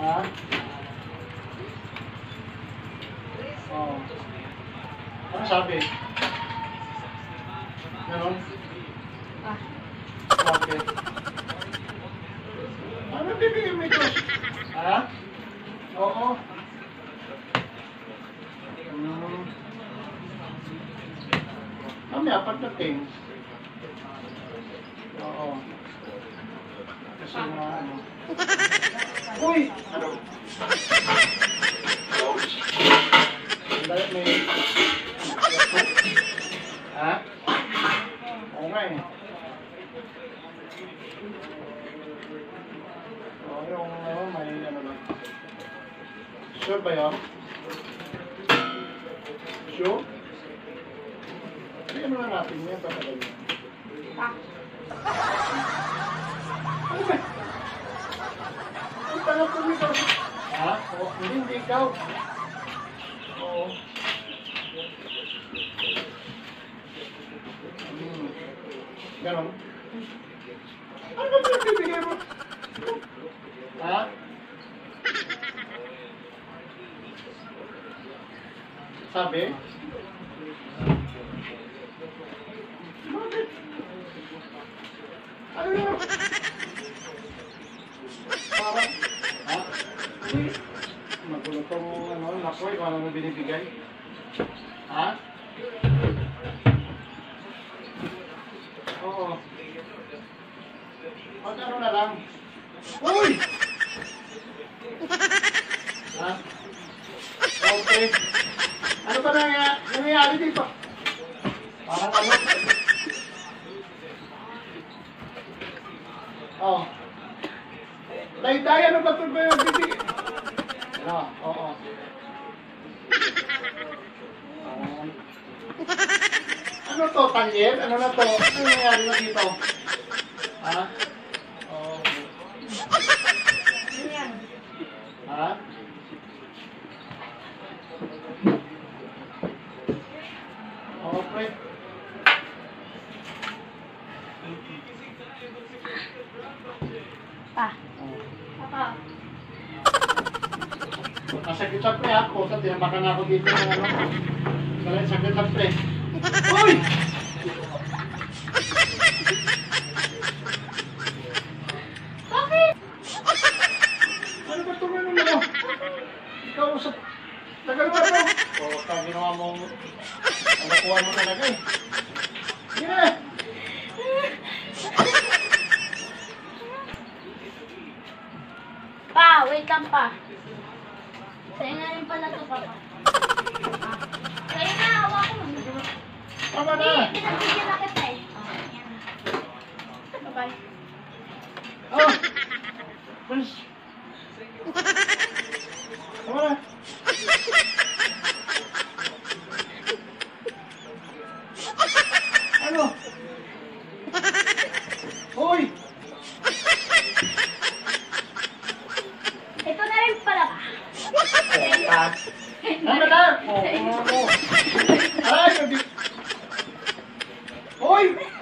Ha? Oh. Ano sabi? Ganon? Ah. Okay. Ano bibigyan mo ito? Ha? Oo. Mamaya, pagdating. Oo. Kasi nga, ano. Uy! Ano? Dahil may... Ha? Oo nga eh. Oo, yung ano, may ano lang. Sure ba yun? Sure? Ay, ano na natin yan? Tatagal yun. Ano ba? Ang tanong ko nito. Ha? Oo, hindi ikaw. Oo. Ganon? Ano ba pinagbibigay mo? Ha? Sabi? Bakit? Ano yun? Parang, ha? Uy, magulo tong ano, nakoy, kung ano binibigay. Ha? Oo. Pag ano na lang. Uy! Ha? Okay. Ano ba nangyayari dito? Parang ano? Oh. Dahil ano ba ito ba yung bibig? Ano? Oo. Ano to? Tanggap? Ano na to? Ano nangyayari na dito? Ha? Oo. Ano yan? Ha? Okay. Pa. Papa. Nasakit sa pre ako, sa tinapakan ako dito ng ano. Kaya sakit sa pre. Uy! Bakit? Ano ba ito ano mo? Ikaw sa... Tagal mo ano? O, ginawa mong... Ano kuha mo talaga eh. Sige na! Pa, wait lang pa. Sa'yo na rin pala ito, papa. Sa'yo na, hawa ko. Tama na! Hindi, pinagbigyan na kita eh. Bye-bye. Oh! Please! Tama na! Ano? Hoy! Ito na rin pala pa. Ano na? Oo, oo, oo. Ay, hindi. Hoy!